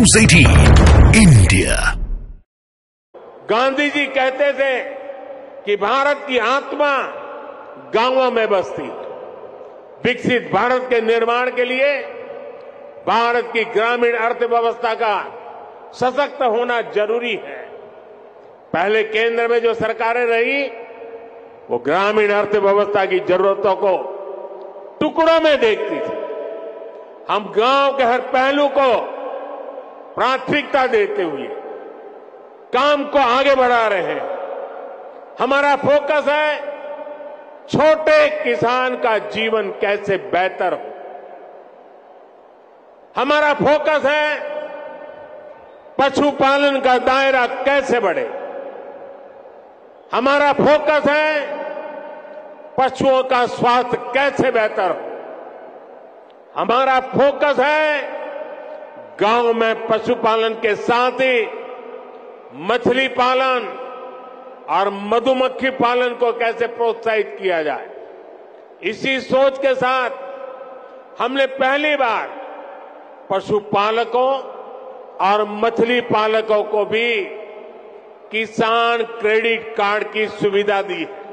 News 18 India. Gandhi ji कहते थे कि भारत की आत्मा गांवों में बसती। विकसित भारत के निर्माण के लिए भारत की ग्रामीण अर्थव्यवस्था का सशक्त होना जरूरी है। पहले केंद्र में जो सरकारें रही वो ग्रामीण अर्थव्यवस्था की जरूरतों को टुकड़ों में देखती थी। हम गांव के हर पहलू को प्राथमिकता देते हुए काम को आगे बढ़ा रहे हैं। हमारा फोकस है छोटे किसान का जीवन कैसे बेहतर हो। हमारा फोकस है पशुपालन का दायरा कैसे बढ़े। हमारा फोकस है पशुओं का स्वास्थ्य कैसे बेहतर हो। हमारा फोकस है गांव में पशुपालन के साथ ही मछली पालन और मधुमक्खी पालन को कैसे प्रोत्साहित किया जाए। इसी सोच के साथ हमने पहली बार पशुपालकों और मछली पालकों को भी किसान क्रेडिट कार्ड की सुविधा दी है।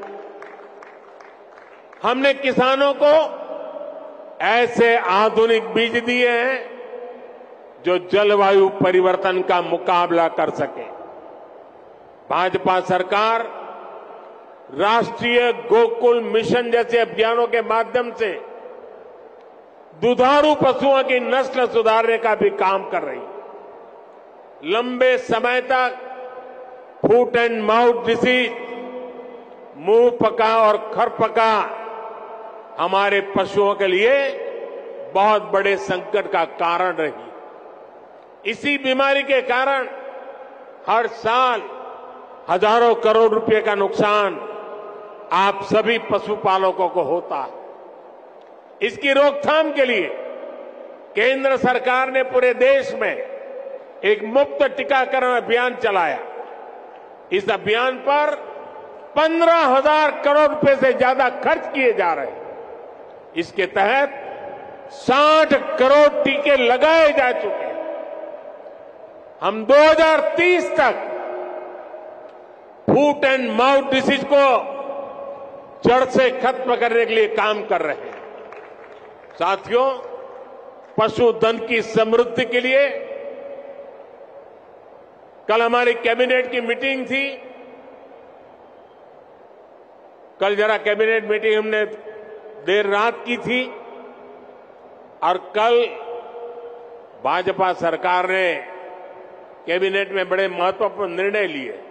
हमने किसानों को ऐसे आधुनिक बीज दिए हैं जो जलवायु परिवर्तन का मुकाबला कर सके। भाजपा सरकार राष्ट्रीय गोकुल मिशन जैसे अभियानों के माध्यम से दुधारू पशुओं की नस्ल सुधारने का भी काम कर रही है। लंबे समय तक फुट एंड माउथ डिसीज, मुंह पका और खरपका हमारे पशुओं के लिए बहुत बड़े संकट का कारण रही। इसी बीमारी के कारण हर साल हजारों करोड़ रुपए का नुकसान आप सभी पशुपालकों को होता है। इसकी रोकथाम के लिए केंद्र सरकार ने पूरे देश में एक मुफ्त टीकाकरण अभियान चलाया। इस अभियान पर 15,000 करोड़ रुपए से ज्यादा खर्च किए जा रहे हैं। इसके तहत 60 करोड़ टीके लगाए जा चुके हैं। हम 2030 तक फुट एंड माउथ डिसीज को जड़ से खत्म करने के लिए काम कर रहे हैं। साथियों, पशुधन की समृद्धि के लिए कल हमारी कैबिनेट की मीटिंग थी। कल जरा कैबिनेट मीटिंग हमने देर रात की थी और कल भाजपा सरकार ने कैबिनेट में बड़े महत्वपूर्ण निर्णय लिए।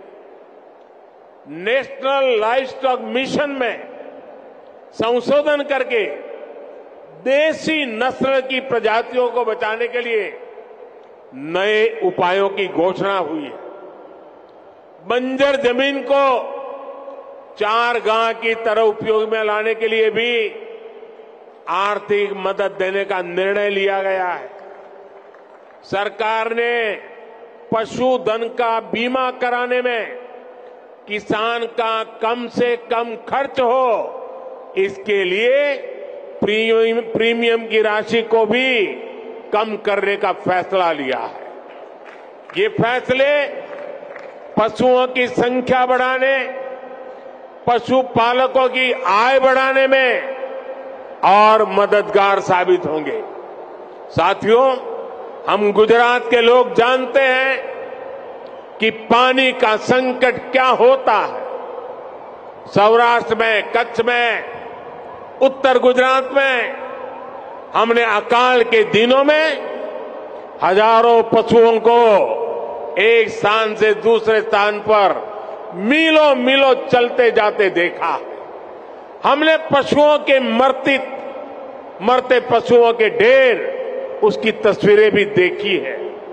नेशनल लाइवस्टॉक मिशन में संशोधन करके देसी नस्ल की प्रजातियों को बचाने के लिए नए उपायों की घोषणा हुई है। बंजर जमीन को चारगाह की तरह उपयोग में लाने के लिए भी आर्थिक मदद देने का निर्णय लिया गया है। सरकार ने पशुधन का बीमा कराने में किसान का कम से कम खर्च हो, इसके लिए प्रीमियम की राशि को भी कम करने का फैसला लिया है। ये फैसले पशुओं की संख्या बढ़ाने, पशुपालकों की आय बढ़ाने में और मददगार साबित होंगे। साथियों, हम गुजरात के लोग जानते हैं कि पानी का संकट क्या होता है। सौराष्ट्र में, कच्छ में, उत्तर गुजरात में हमने अकाल के दिनों में हजारों पशुओं को एक स्थान से दूसरे स्थान पर मीलों मीलों चलते जाते देखा। हमने पशुओं के मरते पशुओं के ढेर, उसकी तस्वीरें भी देखी है।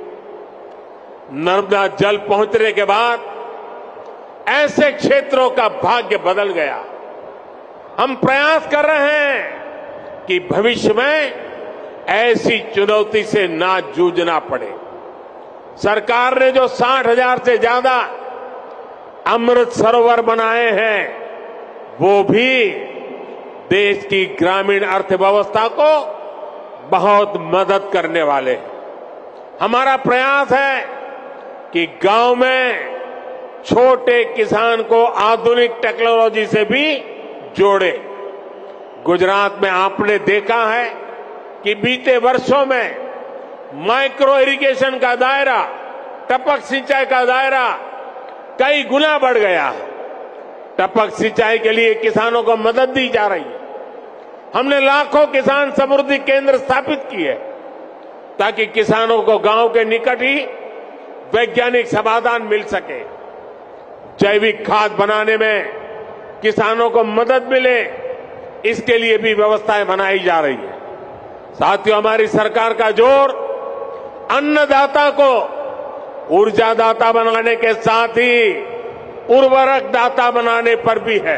नर्मदा जल पहुंचने के बाद ऐसे क्षेत्रों का भाग्य बदल गया। हम प्रयास कर रहे हैं कि भविष्य में ऐसी चुनौती से ना जूझना पड़े। सरकार ने जो 60,000 से ज्यादा अमृत सरोवर बनाए हैं, वो भी देश की ग्रामीण अर्थव्यवस्था को बहुत मदद करने वाले हैं। हमारा प्रयास है कि गांव में छोटे किसान को आधुनिक टेक्नोलॉजी से भी जोड़े। गुजरात में आपने देखा है कि बीते वर्षों में माइक्रो इरिगेशन का दायरा, टपक सिंचाई का दायरा कई गुना बढ़ गया है। टपक सिंचाई के लिए किसानों को मदद दी जा रही है। हमने लाखों किसान समृद्धि केंद्र स्थापित किए ताकि किसानों को गांव के निकट ही वैज्ञानिक समाधान मिल सके। जैविक खाद बनाने में किसानों को मदद मिले, इसके लिए भी व्यवस्थाएं बनाई जा रही है। साथियों, हमारी सरकार का जोर अन्नदाता को ऊर्जादाता बनाने के साथ ही उर्वरक दाता बनाने पर भी है।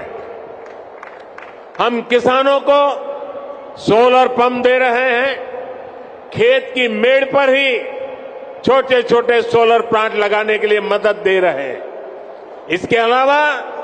हम किसानों को सोलर पंप दे रहे हैं, खेत की मेड़ पर ही छोटे छोटे सोलर प्लांट लगाने के लिए मदद दे रहे हैं। इसके अलावा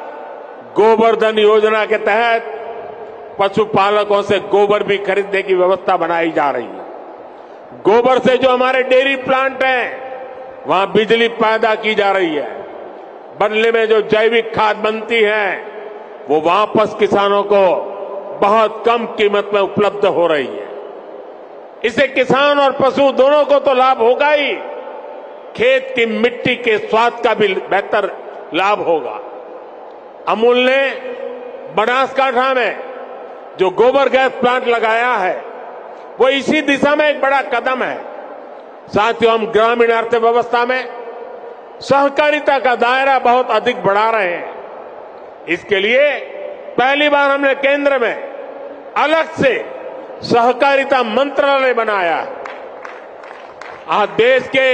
गोबरधन योजना के तहत पशुपालकों से गोबर भी खरीदने की व्यवस्था बनाई जा रही है। गोबर से जो हमारे डेयरी प्लांट हैं, वहां बिजली पैदा की जा रही है। बदले में जो जैविक खाद बनती है, वो वापस किसानों को बहुत कम कीमत में उपलब्ध हो रही है। इससे किसान और पशु दोनों को तो लाभ होगा ही, खेत की मिट्टी के स्वाद का भी बेहतर लाभ होगा। अमूल ने बनासकांठा में जो गोबर गैस प्लांट लगाया है, वो इसी दिशा में एक बड़ा कदम है। साथियों, हम ग्रामीण अर्थव्यवस्था में सहकारिता का दायरा बहुत अधिक बढ़ा रहे हैं। इसके लिए पहली बार हमने केंद्र में अलग से सहकारिता मंत्रालय बनाया है। आज देश के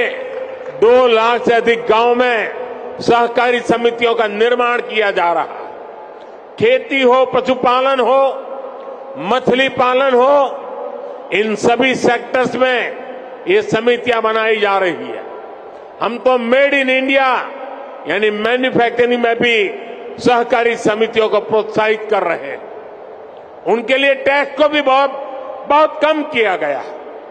2 लाख से अधिक गांव में सहकारी समितियों का निर्माण किया जा रहा है। खेती हो, पशुपालन हो, मछली पालन हो, इन सभी सेक्टर्स में ये समितियां बनाई जा रही है। हम तो मेड इन इंडिया यानी मैन्युफैक्चरिंग में भी सहकारी समितियों को प्रोत्साहित कर रहे हैं। उनके लिए टैक्स को भी बहुत कम किया गया।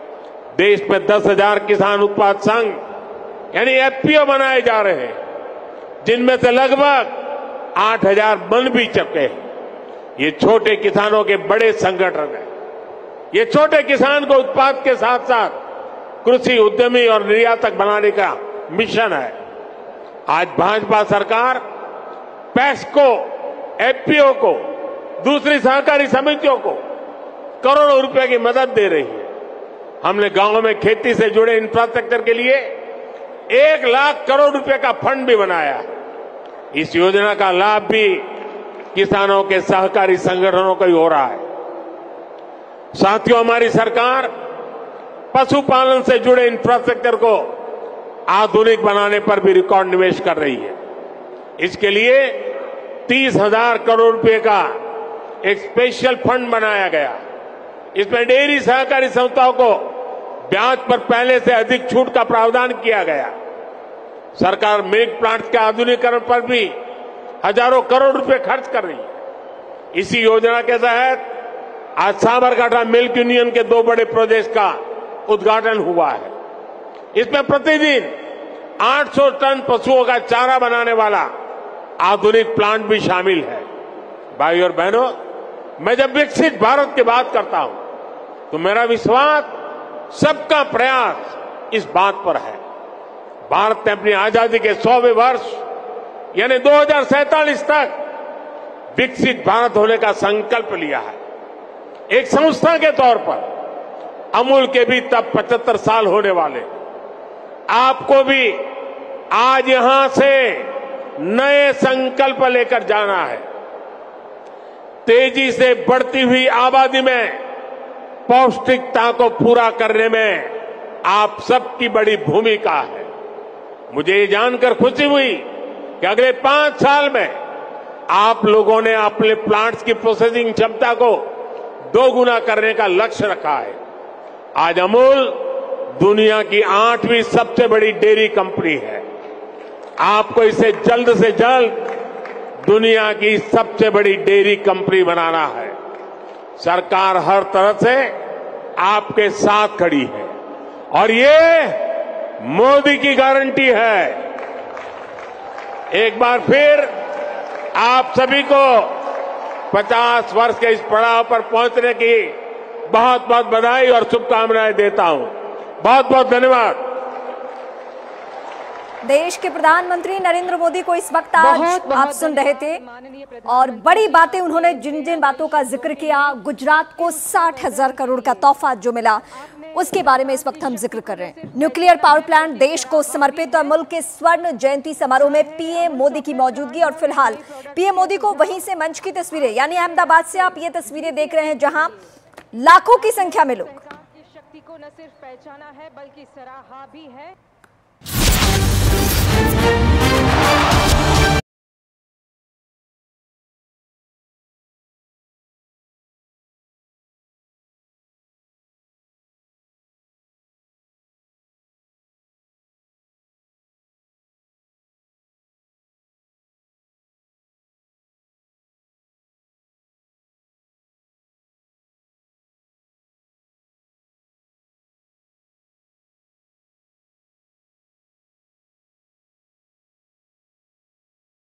देश में 10,000 किसान उत्पाद संघ यानी एफपीओ बनाए जा रहे हैं, जिनमें से लगभग 8,000 बन भी चुके हैं। ये छोटे किसानों के बड़े संगठन है। ये छोटे किसान को उत्पाद के साथ साथ कृषि उद्यमी और निर्यातक बनाने का मिशन है। आज भाजपा सरकार पैक्सको, एफपीओ को, दूसरी सहकारी समितियों को करोड़ों रुपए की मदद दे रही है। हमने गांवों में खेती से जुड़े इंफ्रास्ट्रक्चर के लिए 1 लाख करोड़ रुपए का फंड भी बनाया। इस योजना का लाभ भी किसानों के सहकारी संगठनों को ही हो रहा है। साथियों, हमारी सरकार पशुपालन से जुड़े इंफ्रास्ट्रक्चर को आधुनिक बनाने पर भी रिकॉर्ड निवेश कर रही है। इसके लिए 30,000 करोड़ रुपए का एक स्पेशल फंड बनाया गया। इसमें डेयरी सहकारी संस्थाओं को ब्याज पर पहले से अधिक छूट का प्रावधान किया गया। सरकार मिल्क प्लांट के आधुनिकीकरण पर भी हजारों करोड़ रुपए खर्च कर रही है। इसी योजना के तहत आज साबरकांठा मिल्क यूनियन के 2 बड़े प्रोजेक्ट का उद्घाटन हुआ है। इसमें प्रतिदिन 800 टन पशुओं का चारा बनाने वाला आधुनिक प्लांट भी शामिल है। भाई और बहनों, मैं जब विकसित भारत की बात करता हूं तो मेरा विश्वास, सबका प्रयास इस बात पर है। भारत ने अपनी आजादी के 100वें वर्ष यानी 2047 तक विकसित भारत होने का संकल्प लिया है। एक संस्था के तौर पर अमूल के भी तब 75 साल होने वाले। आपको भी आज यहां से नए संकल्प लेकर जाना है। तेजी से बढ़ती हुई आबादी में पौष्टिकता को पूरा करने में आप सबकी बड़ी भूमिका है। मुझे ये जानकर खुशी हुई कि अगले 5 साल में आप लोगों ने अपने प्लांट्स की प्रोसेसिंग क्षमता को 2 गुना करने का लक्ष्य रखा है। आज अमूल दुनिया की 8वीं सबसे बड़ी डेयरी कंपनी है। आपको इसे जल्द से जल्द दुनिया की सबसे बड़ी डेयरी कंपनी बनाना है। सरकार हर तरह से आपके साथ खड़ी है और ये मोदी की गारंटी है। एक बार फिर आप सभी को 50 वर्ष के इस पड़ाव पर पहुंचने की बहुत बहुत बधाई और शुभकामनाएं देता हूं। बहुत बहुत धन्यवाद। देश के प्रधानमंत्री नरेंद्र मोदी को इस वक्त आज आप सुन रहे थे और बड़ी बातें उन्होंने जिन जिन बातों का जिक्र किया, गुजरात को 60,000 करोड़ का तोहफा जो मिला उसके बारे में इस वक्त हम जिक्र कर रहे हैं। न्यूक्लियर पावर प्लांट देश को समर्पित और मुल्क के स्वर्ण जयंती समारोह में पीएम मोदी की मौजूदगी और फिलहाल पीएम मोदी को वहीं से मंच की तस्वीरें, यानी अहमदाबाद से आप ये तस्वीरें देख रहे हैं जहां लाखों की संख्या में लोग शक्ति को न सिर्फ पहचाना है बल्कि सराहा भी है।